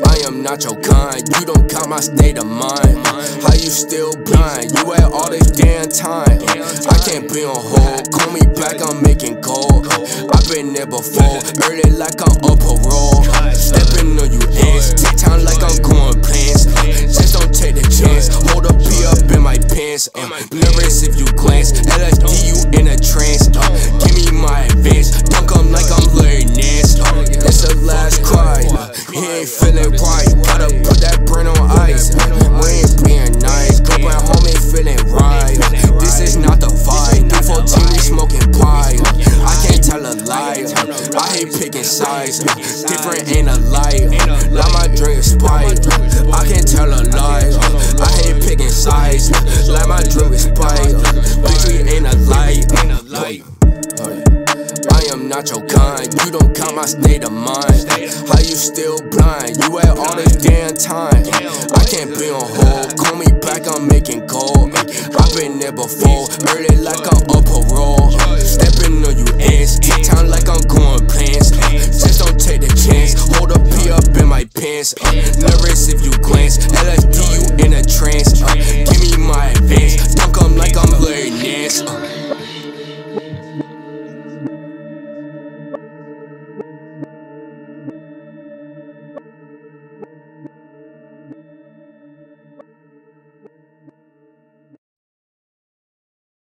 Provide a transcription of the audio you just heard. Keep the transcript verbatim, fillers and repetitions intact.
I am not your kind, you don't count my state of mind. How you still blind, you at all this damn time. I can't be on hold, call me back, I'm making gold. I've been there before, early like I'm on parole. Stepping on you ends, take time like I'm going plans. Just don't take the chance, hold a P up in my pants. uh, Nervous if you glance, L S D you in a trance. uh, Give me my advance, dunk 'em like I'm Larry Nance. uh, It's the last cry, uh, he ain't feeling right. Gotta put that brain on ice. uh, We ain't being nice, go back home ain't feeling right. uh, This is not the vibe, three fourteen we smoking pie. uh, I can't tell a lie, uh, I hate picking sides. uh, Different ain't a lie, uh, like my drink is spiked. uh, I can't tell a lie, uh, I hate picking sides. uh, Like my drink is spiked. uh, Bitch we ain't a lie. uh, I am not your kind, you don't count my state of mind. How you still blind, you at all this damn time. I can't be on hold, call me back, I'm making gold. I've been there before, early like I'm on parole. Stepping on you ends, take time